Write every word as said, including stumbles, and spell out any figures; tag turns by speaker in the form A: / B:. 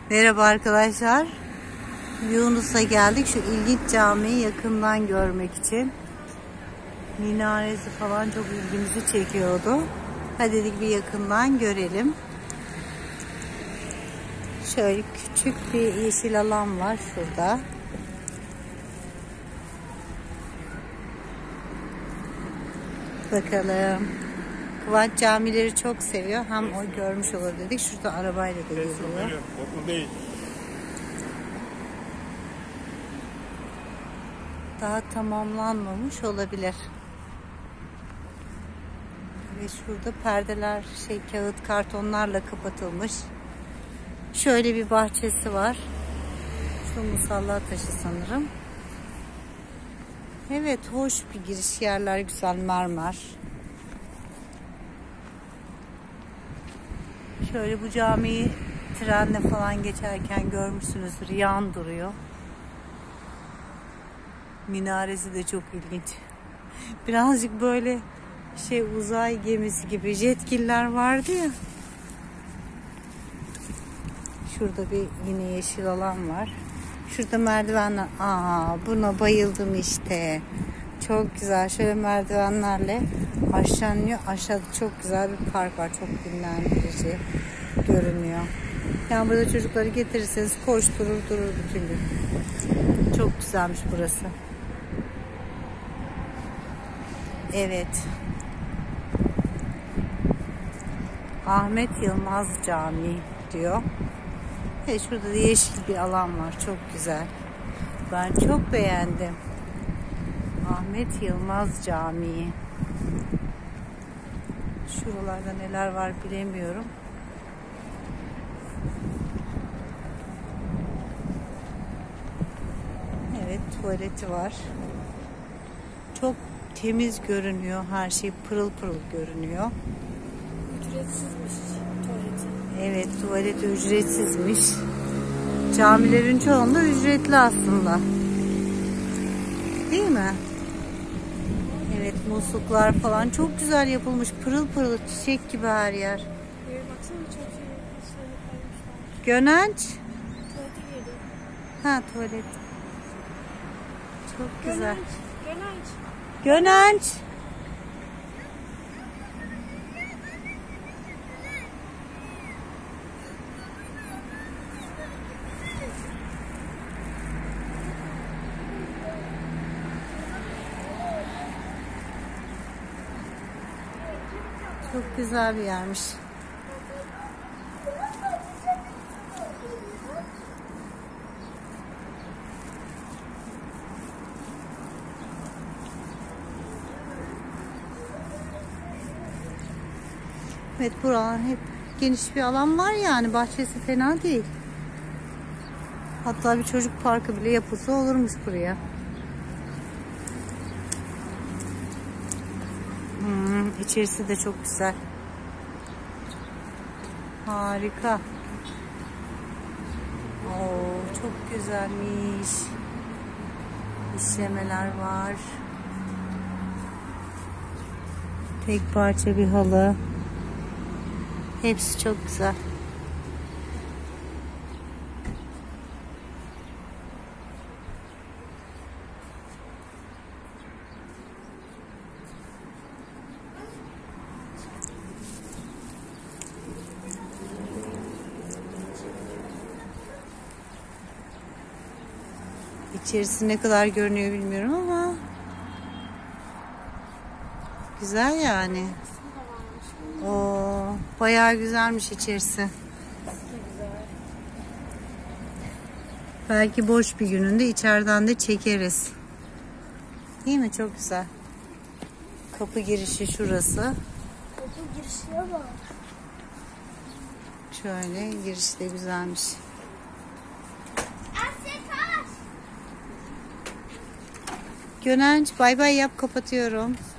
A: Merhaba arkadaşlar. Yunus'a geldik. Şu ilginç camiyi yakından görmek için. Minaresi falan çok ilgimizi çekiyordu. Hadi dedik bir yakından görelim. Şöyle küçük bir yeşil alan var şurada. Bakalım. Kıvanç camileri çok seviyor. Hem o görmüş olur dedik. Şurada arabayla da geliyor.
B: Okul değil.
A: Daha tamamlanmamış olabilir. Ve şurada perdeler şey kağıt kartonlarla kapatılmış. Şöyle bir bahçesi var. Şu musalla taşı sanırım. Evet, hoş bir giriş, yerler güzel, mermer. Şöyle bu camiyi trenle falan geçerken görmüşsünüzdür. Yan duruyor. Minaresi de çok ilginç. Birazcık böyle şey uzay gemisi gibi jetgiller vardı ya. Şurada bir yine yeşil alan var. Şurada merdivenler. Aa, buna bayıldım işte. Çok güzel. Şöyle merdivenlerle aşağı iniyor. Aşağıda çok güzel bir park var. Çok dinlendirici görünüyor. Yani burada çocukları getirirseniz koşturur durur bütün gün. Çok güzelmiş burası. Evet. Ahmet Yılmaz Camii diyor. Evet, şurada da yeşil bir alan var. Çok güzel. Ben çok beğendim. Ahmet Yılmaz Camii. Şuralarda neler var bilemiyorum. Evet, tuvaleti var. Çok temiz görünüyor. Her şey pırıl pırıl görünüyor.
C: Ücretsizmiş tuvaleti.
A: Evet, tuvaleti ücretsizmiş. Camilerin çoğunda ücretli aslında. Değil mi? Evet, musluklar falan çok güzel yapılmış. Pırıl pırıl, çiçek gibi her yer.
C: Baksana çok şey koymuşlar.
A: Gönenç.
C: Tuvalete girdi.
A: Ha, tuvalet. Çok güzel.
C: Gönenç.
A: Gönenç. Çok güzel bir yermiş. Evet, buralar hep geniş bir alan var yani, bahçesi fena değil. Hatta bir çocuk parkı bile yapılsa olurmuş buraya. Hmm, içerisi de çok güzel. Harika. Oo, çok güzelmiş. İşlemeler var. Tek parça bir halı. Hepsi çok güzel. İçerisi ne kadar görünüyor bilmiyorum ama güzel yani. Oo, bayağı güzelmiş içerisi. Belki boş bir gününde içeriden de çekeriz. Değil mi? Çok güzel. Kapı girişi şurası.
C: Kapı girişine bak.
A: Şöyle girişi de güzelmiş. Gönenç bay bay yap, kapatıyorum.